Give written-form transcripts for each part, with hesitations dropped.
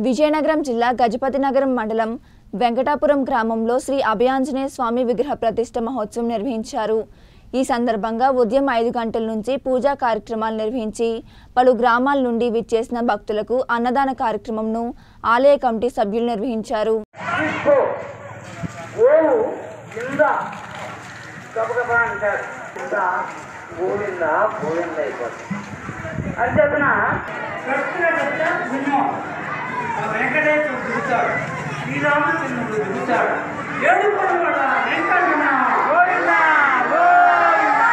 విజయనగరం జిల్లా గజపతినగరం మండలం వెంకటాపురం గ్రామంలో శ్రీ అభయాంజనేయ స్వామి విగ్రహ ప్రతిష్ఠ మహోత్సవం నిర్వహించారు। ఈ సందర్భంగా ఉదయం 5 గంటల నుంచి పూజా కార్యక్రమాలు నిర్వహించి పలు గ్రామాల నుండి విచ్చేసిన భక్తులకు అన్నదాన కార్యక్రమంను ఆలయ కమిటీ సభ్యులు నిర్వహించారు। వెంకటేశ్వరుడు దిగుతాడు, శ్రీరామచంద్రుడు దిగుతాడు, ఏడు పడవల వెంకన్న గోవింద గోవింద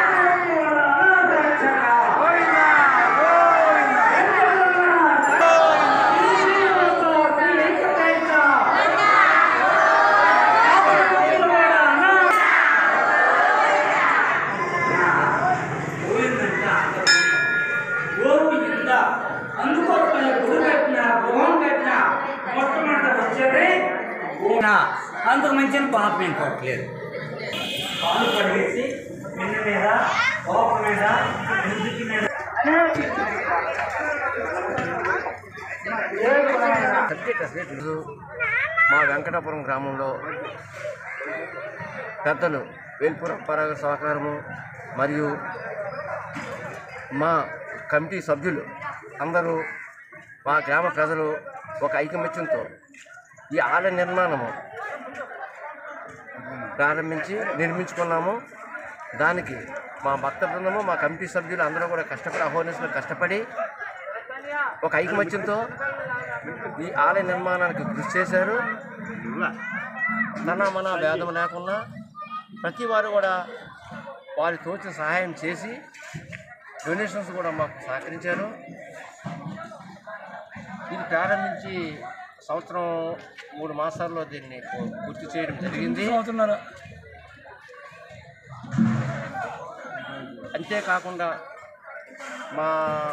అంతకు మంచి పాపం ఇంకోట్లేదు। పాలు పడేసి నిన్న మీద కోప మీద ఇంటికి మీద మా వెంకటాపురం గ్రామంలో పెద్దలు వేల్పురం పరాగ సహకారము మరియు మా కమిటీ సభ్యులు అందరూ మా గ్రామ ప్రజలు ఒక ఐకమత్యంతో ఈ ఆలయ నిర్మాణము నిర్మించుకున్నాము। దానికి మా భక్త బృందము మా కమిటీ సభ్యులు అందరూ కూడా కష్టపడి ఒక ఐకమత్యంతో ఈ ఆలయ నిర్మాణానికి కృషి చేశారు। మన భేదం లేకుండా ప్రతి వారు కూడా వారి తోచిన సహాయం చేసి డొనేషన్స్ కూడా మాకు సహకరించారు। ఇది ప్రారంభించి సంవత్సరం 3 మాసాల్లో దీన్ని పూర్తి చేయడం జరిగింది। అంతేకాకుండా మా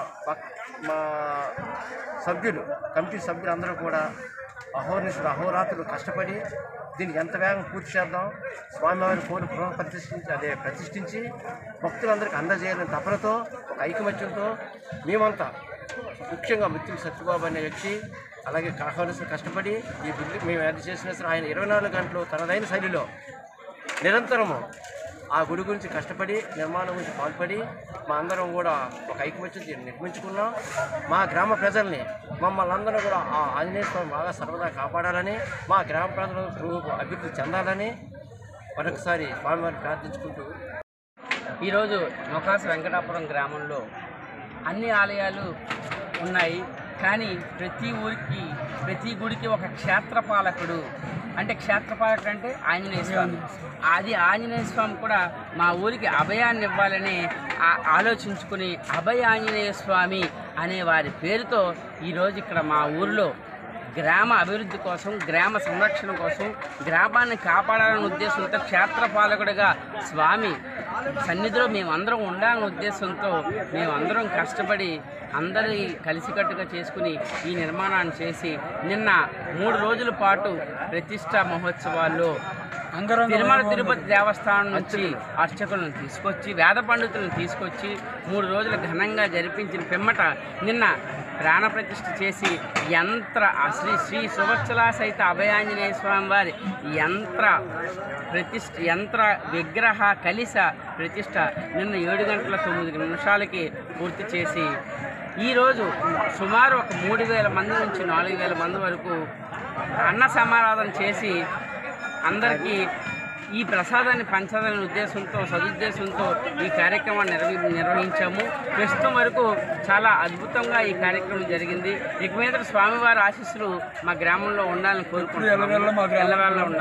సభ్యులు కమిటీ సభ్యులు అందరూ కూడా అహోరాత్రులు కష్టపడి దీనికి ఎంత వేగం పూర్తి చేద్దాం, స్వామివారి కోరిక ప్రతిష్ఠించి భక్తులందరికీ అందజేయాలని తపనతో ఒక ఐకమత్యంతో మేమంతా ముఖ్యంగా మిత్రులు సత్యబాబు అనే వ్యక్తి అలాగే కష్టపడి ఈ బిల్లు మేము ఎంత చేసినా సరే ఆయన 24 గంటలు తనదైన శైలిలో నిరంతరము ఆ గుడి గురించి కష్టపడి నిర్మాణం గురించి పాల్పడి మా అందరం కూడా ఒక ఐకమత్యం నిర్మించుకున్నాం। మా గ్రామ ప్రజల్ని మమ్మల్ని అందరూ కూడా ఆ ఆంజనేయ స్వామి బాగా సర్వదా కాపాడాలని మా గ్రామ ప్రజలు అభివృద్ధి చెందాలని మరొకసారి స్వామివారిని ప్రార్థించుకుంటూ ఈరోజు నొకాస వెంకటాపురం గ్రామంలో అన్ని ఆలయాలు ఉన్నాయి, కానీ ప్రతి గుడికి ఒక క్షేత్రపాలకుడు అంటే ఆంజనేయ స్వామి। అది ఆంజనేయ స్వామి కూడా మా ఊరికి అభయాన్ని ఇవ్వాలని ఆలోచించుకుని అభయ ఆంజనేయ స్వామి అనే వారి పేరుతో ఈరోజు ఇక్కడ మా ఊరిలో గ్రామ అభివృద్ధి కోసం, గ్రామ సంరక్షణ కోసం, గ్రామాన్ని కాపాడాలనే ఉద్దేశంతో క్షేత్రపాలకుడిగా స్వామి సన్నిధిలో మేమందరం ఉండాలనే ఉద్దేశంతో మేమందరం కష్టపడి అందరి కలిసికట్టుగా చేసుకుని ఈ నిర్మాణాన్ని చేసి నిన్న 3 రోజుల పాటు ప్రతిష్ఠా మహోత్సవాల్లో తిరుమల తిరుపతి దేవస్థానం నుంచి అర్చకులను తీసుకొచ్చి వేద పండితులను తీసుకొచ్చి 3 రోజులు ఘనంగా జరిపించిన పిమ్మట నిన్న ప్రాణ ప్రతిష్ఠ చేసి శ్రీ సువత్సలా సహిత అభయాంజనేయ స్వామి వారి యంత్ర విగ్రహ కలిస ప్రతిష్ఠ నిన్న 7 గంటల 9 నిమిషాలకి పూర్తి చేసి ఈరోజు సుమారు ఒక 3000 మంది నుంచి 4000 మంది వరకు అన్న సమారాధన చేసి అందరికీ ఈ ప్రసాదాన్ని పంచాలనే సదుద్దేశంతో ఈ కార్యక్రమాన్ని నిర్వహించాము। ప్రస్తుతం వరకు చాలా అద్భుతంగా ఈ కార్యక్రమం జరిగింది। ఇక మీద స్వామివారి ఆశీస్సులు మా గ్రామంలో ఉండాలని కోరుకుంటున్నాము।